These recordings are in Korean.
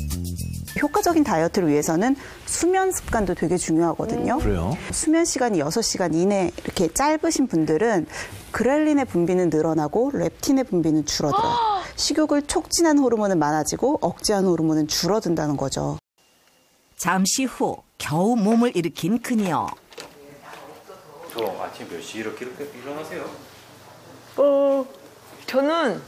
효과적인 다이어트를 위해서는 수면 습관도 되게 중요하거든요. 그래요? 수면 시간이 6시간 이내 이렇게 짧으신 분들은 그렐린의 분비는 늘어나고 렙틴의 분비는 줄어들어요. 식욕을 촉진한 호르몬은 많아지고 억제하는 호르몬은 줄어든다는 거죠. 잠시 후 겨우 몸을 일으킨 그녀. 저 아침 몇 시 이렇게 일어나세요? 저는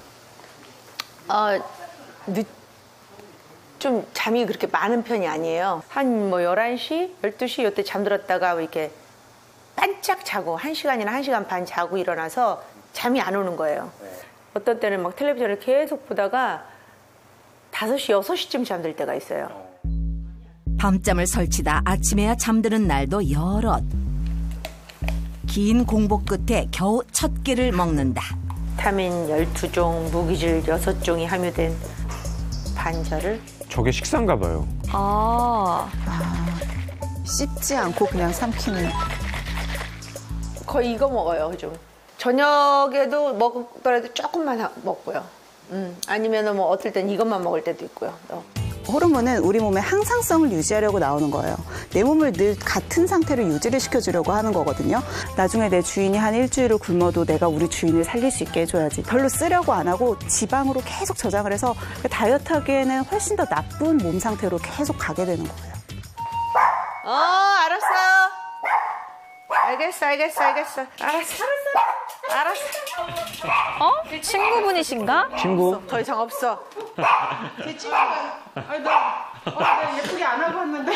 좀 잠이 그렇게 많은 편이 아니에요. 한 뭐 11시, 12시 이때 잠들었다가 이렇게 반짝 자고 1시간이나 1시간 반 자고 일어나서 잠이 안 오는 거예요. 어떤 때는 막 텔레비전을 계속 보다가 5시, 6시쯤 잠들 때가 있어요. 밤잠을 설치다 아침에야 잠드는 날도 여럿. 긴 공복 끝에 겨우 첫 끼를 먹는다. 비타민 12종, 무기질 6종이 함유된 반절을. 저게 식사인가 봐요. 씹지 않고 그냥 삼키는. 거의 이거 먹어요, 좀. 저녁에도 먹더라도 조금만 먹고요. 아니면 뭐 어떨 땐 이것만 먹을 때도 있고요. 호르몬은 우리 몸의 항상성을 유지하려고 나오는 거예요. 내 몸을 늘 같은 상태로 유지를 시켜주려고 하는 거거든요. 나중에 내 주인이 한 일주일을 굶어도 내가 우리 주인을 살릴 수 있게 해줘야지. 별로 쓰려고 안 하고 지방으로 계속 저장을 해서 다이어트 하기에는 훨씬 더 나쁜 몸 상태로 계속 가게 되는 거예요. 알았어요. 알겠어. 알았어. 친구분이신가? 친구? 더 이상 없어. 제 친구가 나 예쁘게 안 하고 왔는데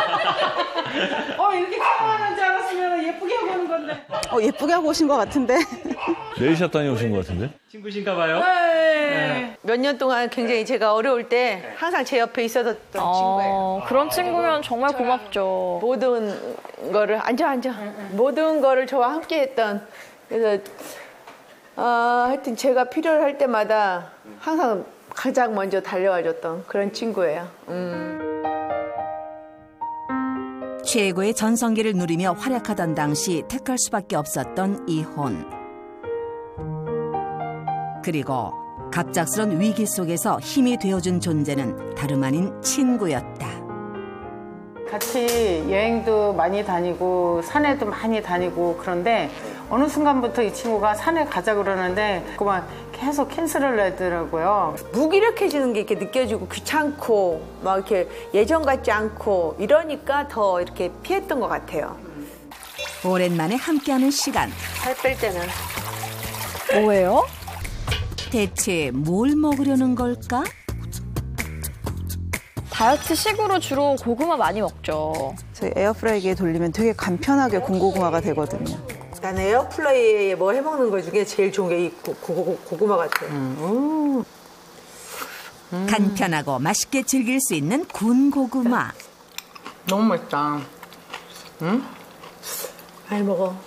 이렇게 촬영하는 줄 알았으면 예쁘게 하고 오는 건데. 예쁘게 하고 오신 것 같은데. 네일샵 다녀오신 것 같은데? 친구신가 봐요? 네. 몇 년 동안 굉장히 제가 어려울 때 항상 제 옆에 있었던 친구예요. 그런 친구면 정말 고맙죠. 모든 거를 앉아. 모든 거를 저와 함께 했던. 그래서 하여튼 제가 필요할 때마다 항상 가장 먼저 달려와줬던 그런 친구예요. 최고의 전성기를 누리며 활약하던 당시 택할 수밖에 없었던 이혼. 그리고 갑작스런 위기 속에서 힘이 되어준 존재는 다름 아닌 친구였다. 같이 여행도 많이 다니고 산에도 많이 다니고 그런데 어느 순간부터 이 친구가 산에 가자 그러는데 그만 계속 캔슬을 내더라고요. 무기력해지는 게 이렇게 느껴지고 귀찮고 막 이렇게 예전 같지 않고 이러니까 더 이렇게 피했던 것 같아요. 오랜만에 함께하는 시간. 살 뺄 때는. 뭐예요? 대체 뭘 먹으려는 걸까? 다이어트 식으로 주로 고구마 많이 먹죠. 저희 에어프라이기에 돌리면 되게 간편하게 군고구마가 되거든요. 난 에어플라이에 뭐 해먹는 거 중에 제일 좋은 게 이 고구마 같아요. 간편하고 맛있게 즐길 수 있는 군고구마. 너무 맛있다. 많이 먹어.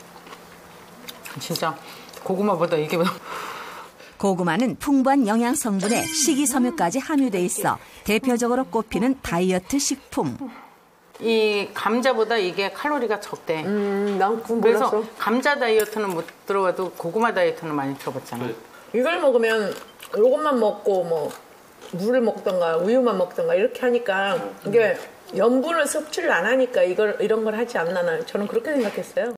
진짜 고구마보다 이게 고구마는 풍부한 영양 성분에 식이섬유까지 함유돼 있어 대표적으로 꼽히는 다이어트 식품. 이 감자보다 이게 칼로리가 적대. 난 그래서 몰랐어. 감자 다이어트는 못 들어봐도 고구마 다이어트는 많이 들어봤잖아. 이걸 먹으면 이것만 먹고 뭐 물을 먹던가 우유만 먹던가 이렇게 하니까 이게 염분을 섭취를 안 하니까 이런 걸 하지 않나 저는 그렇게 생각했어요.